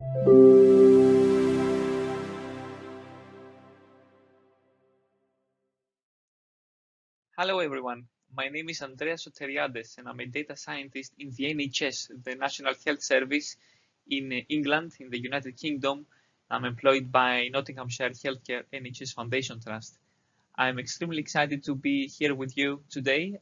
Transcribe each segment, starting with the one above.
Hello everyone, my name is Andreas Soteriades and I'm a data scientist in the NHS, the National Health Service in England, in the United Kingdom. I'm employed by Nottinghamshire Healthcare NHS Foundation Trust. I'm extremely excited to be here with you today.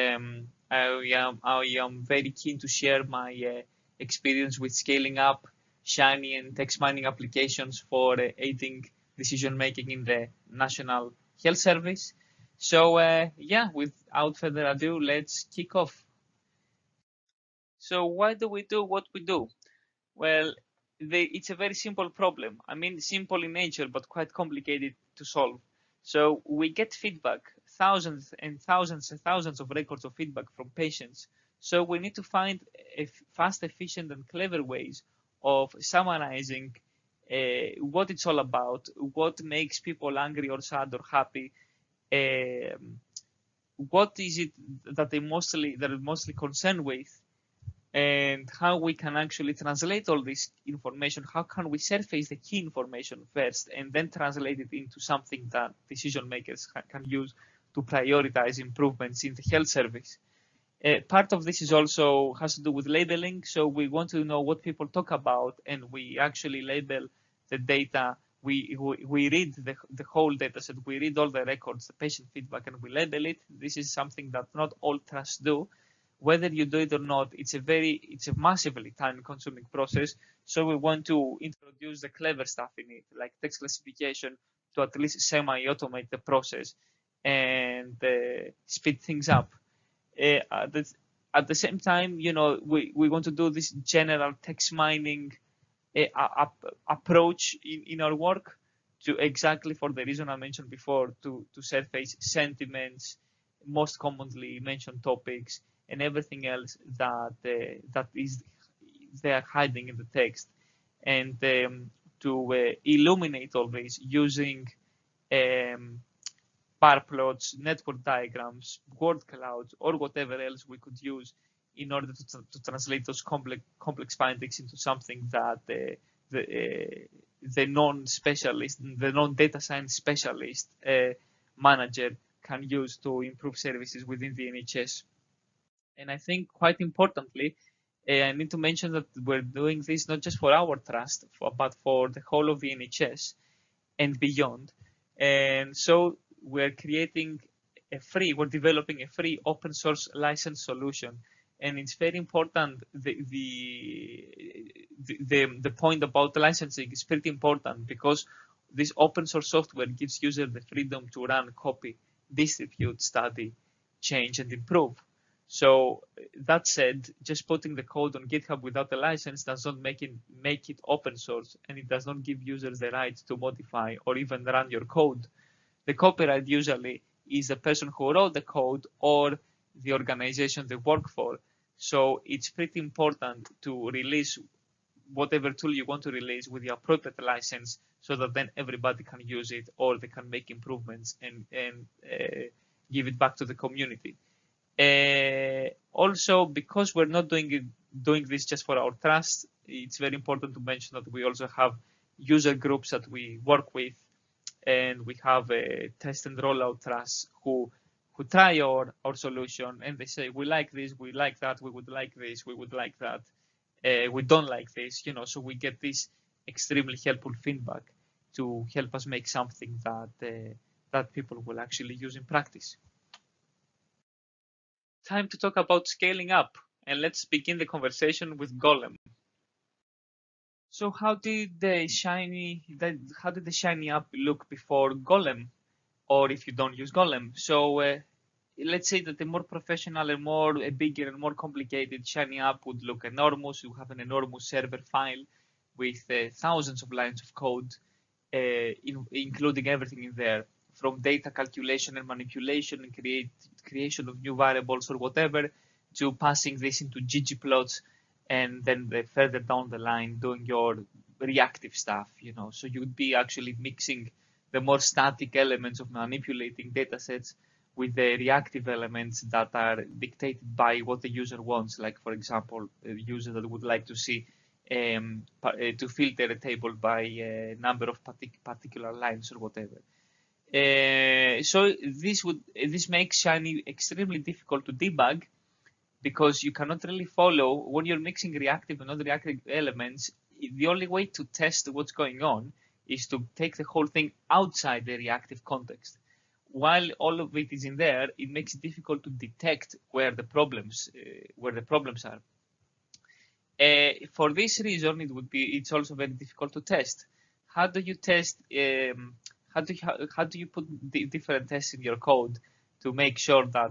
I am very keen to share my experience with scaling up Shiny and text mining applications for aiding decision making in the National Health Service. So yeah, without further ado, let's kick off. So why do we do what we do? Well, it's a very simple problem. I mean, simple in nature, but quite complicated to solve. So we get feedback, thousands and thousands and thousands of records of feedback from patients. So we need to find fast, efficient, and clever ways of summarizing what it's all about, what makes people angry or sad or happy, what is it that they're mostly concerned with, and how we can actually translate all this information. How can we surface the key information first and then translate it into something that decision makers can use to prioritize improvements in the health service. Part of this is also has to do with labeling. So we want to know what people talk about, and we actually label the data. We read the whole data set. We read all the records, the patient feedback, and we label it. This is something that not all trusts do. Whether you do it or not, it's a massively time-consuming process. So we want to introduce the clever stuff in it, like text classification, to at least semi-automate the process and speed things up. At the same time, we want to do this general text mining approach in our work to exactly for the reason I mentioned before, to surface sentiments, most commonly mentioned topics, and everything else that is there hiding in the text, and to illuminate all this using bar plots, network diagrams, word clouds, or whatever else we could use in order to translate those complex findings into something that the non-specialist, the non-data science specialist manager can use to improve services within the NHS. And I think quite importantly, I need to mention that we're doing this not just for our trust, but for the whole of the NHS and beyond. And so we're developing a free open source license solution. And it's very important. The point about licensing is pretty important, because this open source software gives users the freedom to run, copy, distribute, study, change, and improve. So that said, just putting the code on GitHub without a license does not make it open source, and it does not give users the right to modify or even run your code. The copyright usually is the person who wrote the code or the organization they work for. So it's pretty important to release whatever tool you want to release with the appropriate license, so that then everybody can use it, or they can make improvements and give it back to the community. Also, because we're not doing this just for our trust, it's very important to mention that we also have user groups that we work with, and we have a test and rollout trusts who try our solution, and they say, we like this, we like that, we would like this, we would like that, we don't like this, so we get this extremely helpful feedback to help us make something that people will actually use in practice. Time to talk about scaling up, and let's begin the conversation with Golem. So how did the shiny app look before Golem, or if you don't use Golem? So let's say that the more professional and a bigger and more complicated shiny app would look enormous. You have an enormous server file with thousands of lines of code, including everything in there, from data calculation and manipulation and creation of new variables or whatever, to passing this into ggplots, and then further down the line doing your reactive stuff, So you would be actually mixing the more static elements of manipulating data sets with the reactive elements that are dictated by what the user wants. Like, for example, a user that would like to see to filter a table by number of particular lines or whatever. So this makes Shiny extremely difficult to debug, because you cannot really follow when you're mixing reactive and non-reactive elements. The only way to test what's going on is to take the whole thing outside the reactive context. While all of it is in there, it makes it difficult to detect where the problems are. For this reason, it's also very difficult to test. How do you test? How do you put different tests in your code to make sure that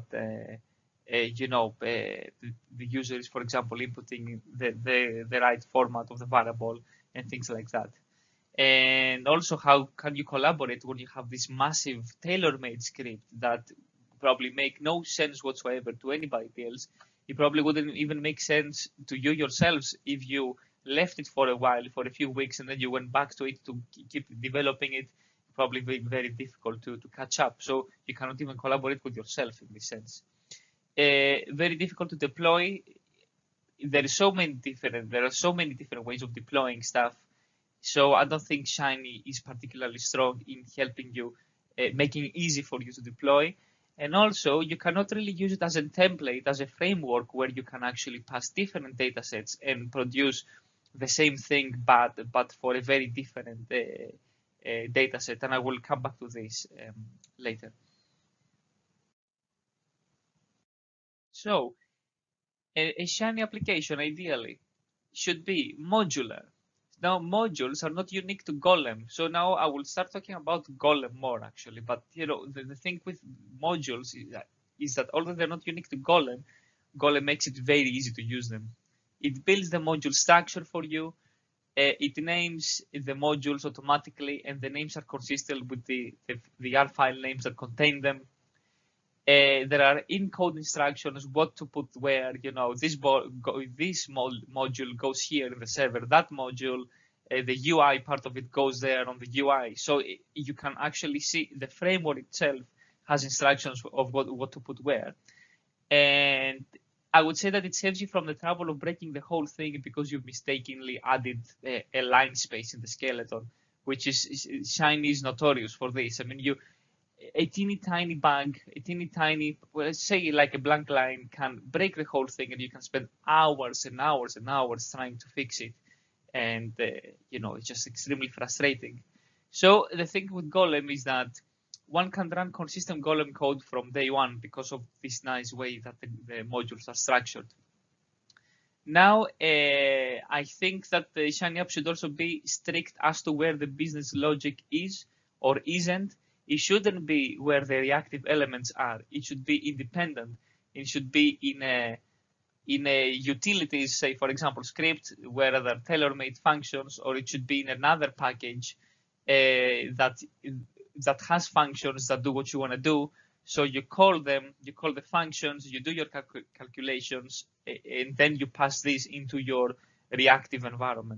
the user is, for example, inputting the right format of the variable and things like that? And also, how can you collaborate when you have this massive tailor-made script that probably make no sense whatsoever to anybody else? It probably wouldn't even make sense to you yourselves if you left it for a while, for a few weeks, and then you went back to it to keep developing it. Probably very difficult to catch up. So you cannot even collaborate with yourself in this sense. Very difficult to deploy. There are so many different ways of deploying stuff. So I don't think Shiny is particularly strong in helping you, making it easy for you to deploy. And also, you cannot really use it as a template, as a framework where you can actually pass different data sets and produce the same thing, but for a very different data set. And I will come back to this later. So, a Shiny application ideally should be modular. Now, modules are not unique to Golem. So now I will start talking about Golem more, actually. But, the thing with modules is that although they're not unique to Golem, Golem makes it very easy to use them. It builds the module structure for you. It names the modules automatically, and the names are consistent with the R file names that contain them. There are in-code instructions, what to put where, this module goes here in the server, that module, the UI part of it goes there on the UI. So you can actually see the framework itself has instructions of what to put where. And I would say that it saves you from the trouble of breaking the whole thing because you've mistakenly added a line space in the skeleton, which is Shiny is notorious for this. I mean, a teeny tiny bug, well, let's say like a blank line can break the whole thing, and you can spend hours and hours and hours trying to fix it. And, it's just extremely frustrating. So the thing with Golem is that one can run consistent Golem code from day one because of this nice way that the modules are structured. Now, I think that the Shiny app should also be strict as to where the business logic is or isn't. It shouldn't be where the reactive elements are. It should be independent. It should be in a utilities, say, for example, script, where there are tailor-made functions, or it should be in another package that has functions that do what you want to do. So you call them, you call the functions, you do your calculations, and then you pass this into your reactive environment.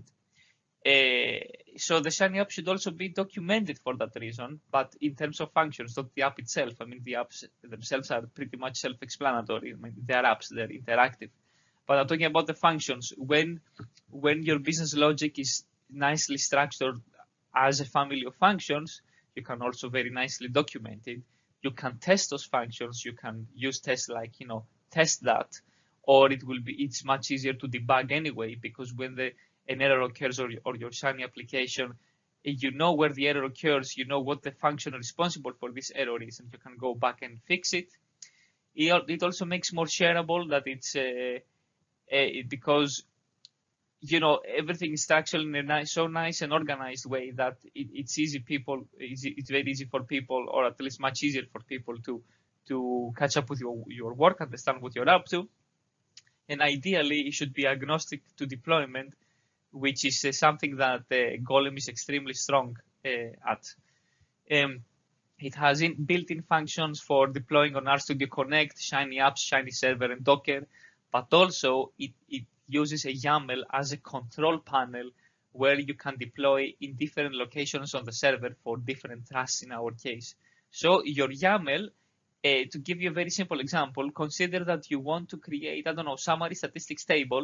So the Shiny app should also be documented for that reason, but in terms of functions, not the app itself. I mean, the apps themselves are pretty much self-explanatory. I mean, they're apps, they're interactive. But I'm talking about the functions. When your business logic is nicely structured as a family of functions, you can also very nicely document it. You can test those functions. You can use tests like, test that, or it's much easier to debug anyway, because when an error occurs or your Shiny application, you know where the error occurs, you know what the function responsible for this error is, and you can go back and fix it. It also makes more shareable that it's because everything is structured in a so nice and organized way that it's very easy for people, or at least much easier for people to catch up with your work, understand what you're up to. And ideally, it should be agnostic to deployment, which is something that Golem is extremely strong at. It has built-in functions for deploying on RStudio Connect, Shiny Apps, Shiny Server, and Docker, but also it uses a YAML as a control panel where you can deploy in different locations on the server for different tasks in our case. So your YAML, to give you a very simple example, consider that you want to create, summary statistics tables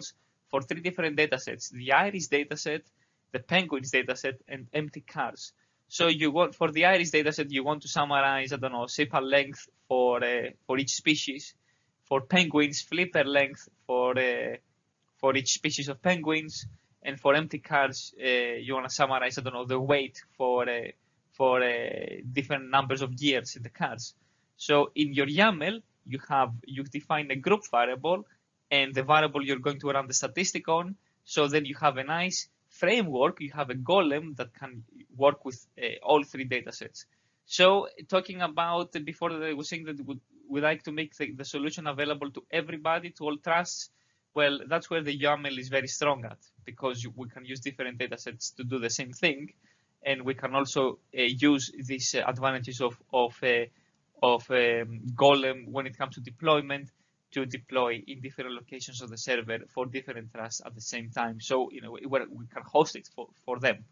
for 3 different datasets: the iris dataset, the penguins dataset, and empty cars. So you want, for the iris dataset, you want to summarize, I don't know, sepal length for each species. For penguins, flipper length for each species of penguins. And for empty cars, you want to summarize, I don't know, the weight for different numbers of gears in the cars. So in your YAML, you define a group variable and the variable you're going to run the statistic on. So then you have a nice framework. You have a golem that can work with all 3 datasets. So talking about, before I was saying that we like to make the solution available to everybody, to all trusts. Well, that's where the YAML is very strong at, because we can use different datasets to do the same thing, and we can also use these advantages of golem when it comes to deployment, to deploy in different locations of the server for different trusts at the same time. So we can host it for them.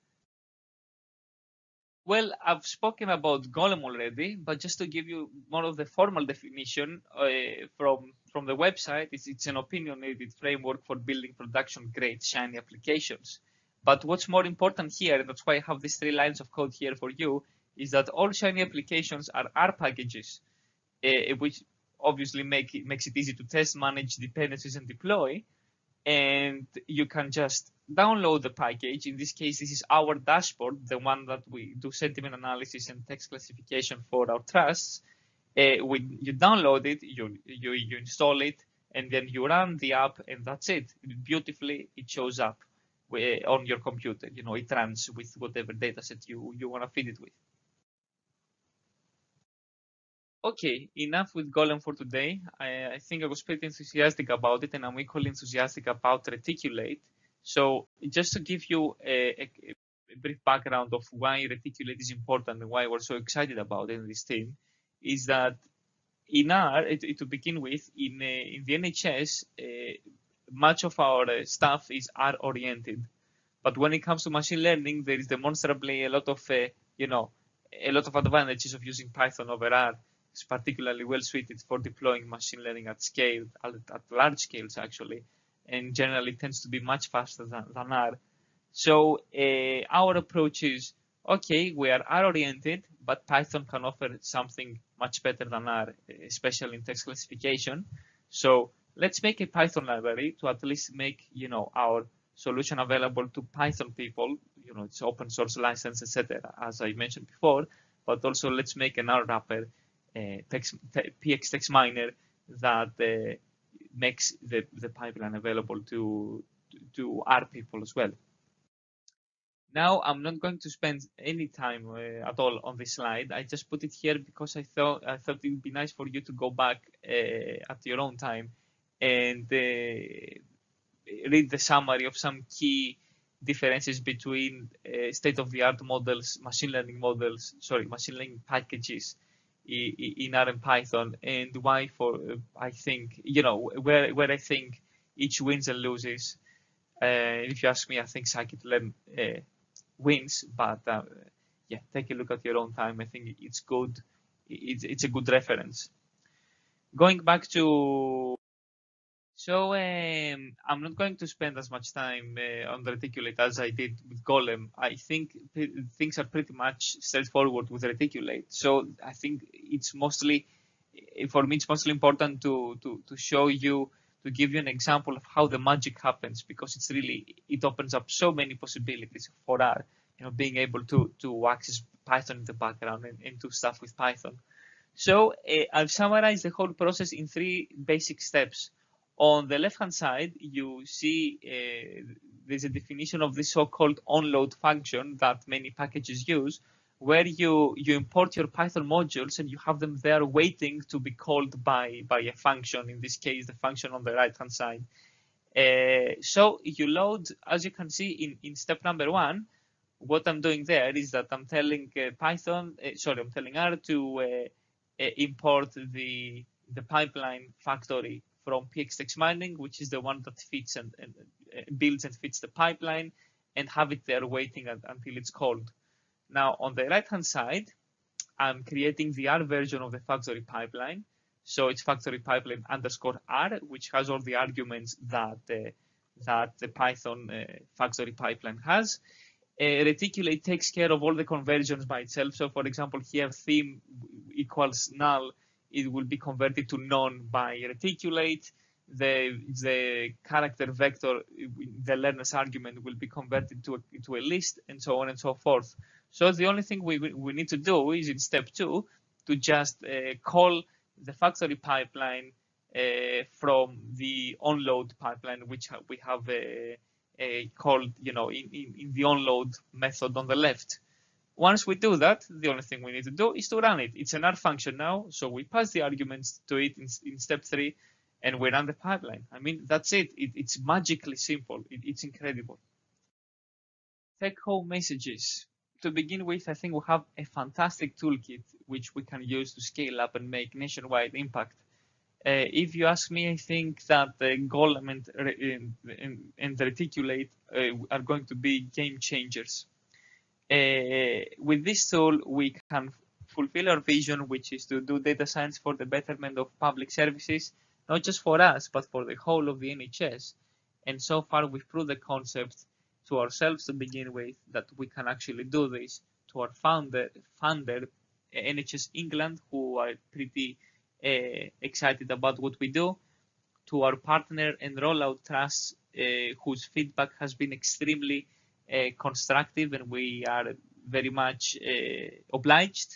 Well, I've spoken about golem already, but just to give you more of the formal definition from the website, it's an opinionated framework for building production-grade Shiny applications. But what's more important here, and that's why I have these 3 lines of code here for you, is that all Shiny applications are R packages, which obviously makes it easy to test, manage dependencies, and deploy. And you can just download the package. In this case, this is our dashboard, the one that we do sentiment analysis and text classification for our trusts. When you download it, you install it, and then you run the app, and that's it. Beautifully, it shows up on your computer. It runs with whatever dataset you want to feed it with. Okay, enough with Golem for today. I think I was pretty enthusiastic about it, and I'm equally enthusiastic about Reticulate. So just to give you a brief background of why Reticulate is important and why we're so excited about it in this team, is that in R, to begin with, in the NHS, much of our stuff is R-oriented. But when it comes to machine learning, there is demonstrably a lot of advantages of using Python over R. It's particularly well suited for deploying machine learning at scale, at large scales actually, and generally tends to be much faster than R. So our approach is, okay, we are R-oriented, but Python can offer something much better than R, especially in text classification. So let's make a Python library to at least make our solution available to Python people. It's open source license, etc., as I mentioned before. But also let's make an R wrapper, PX text miner, that makes the pipeline available to R people as well. Now, I'm not going to spend any time at all on this slide. I just put it here because I thought it would be nice for you to go back at your own time and read the summary of some key differences between state-of-the-art models, machine learning packages in R and Python, and why I think, where I think each wins and loses. If you ask me, I think scikit-learn wins, but yeah, take a look at your own time. I think it's good. It's a good reference. Going back to, so I'm not going to spend as much time on the Reticulate as I did with Golem. I think things are pretty much straightforward with Reticulate. So I think it's mostly, for me, it's mostly important to show you, to give you an example of how the magic happens, because it opens up so many possibilities for R, being able to access Python in the background and do stuff with Python. So I've summarized the whole process in 3 basic steps. On the left-hand side, you see there's a definition of the so-called onload function that many packages use, where you import your Python modules and you have them there waiting to be called by a function, in this case, the function on the right-hand side. So you load, as you can see in step number 1, what I'm doing there is that I'm telling I'm telling R to import the pipeline factory from PX text mining, which is the one that fits and builds and fits the pipeline, and have it there waiting until it's called. Now, on the right-hand side, I'm creating the R version of the factory pipeline. So it's factory pipeline _R, which has all the arguments that that the Python factory pipeline has. Reticulate takes care of all the conversions by itself. So, for example, here theme equals null, it will be converted to none by reticulate. The character vector, the learner's argument, will be converted to a list, and so on and so forth. So the only thing we need to do is in step 2 to just call the factory pipeline from the onload pipeline, which we have called, in the onload method on the left. Once we do that, the only thing we need to do is to run it. It's an R function now, so we pass the arguments to it in step 3, and we run the pipeline. I mean, that's it. It's magically simple. It's incredible. Take-home messages. To begin with, I think we have a fantastic toolkit which we can use to scale up and make nationwide impact. If you ask me, I think that the golem and reticulate are going to be game changers. With this tool, we can fulfill our vision, which is to do data science for the betterment of public services, not just for us, but for the whole of the NHS. And so far, we've proved the concept to ourselves to begin with, that we can actually do this, to our funder, NHS England, who are pretty excited about what we do, to our partner and rollout trusts, whose feedback has been extremely constructive, and we are very much obliged.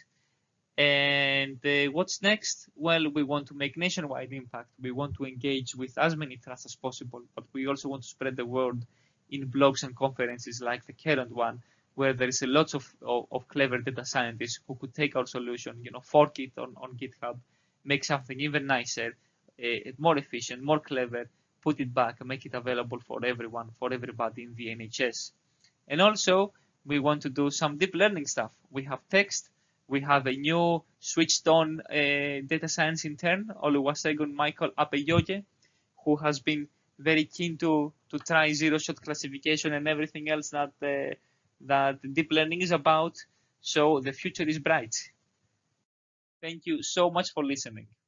And what's next? Well, we want to make nationwide impact. We want to engage with as many trusts as possible, but we also want to spread the word in blogs and conferences like the current one, where there is a lot of clever data scientists who could take our solution, fork it on GitHub, make something even nicer, more efficient, more clever, put it back, and make it available for everyone, for everybody in the NHS. And also, we want to do some deep learning stuff. We have text. We have a new switched on data science intern, Oluwasegun Michael Apeyoye, who has been very keen to try zero-shot classification and everything else that deep learning is about. So the future is bright. Thank you so much for listening.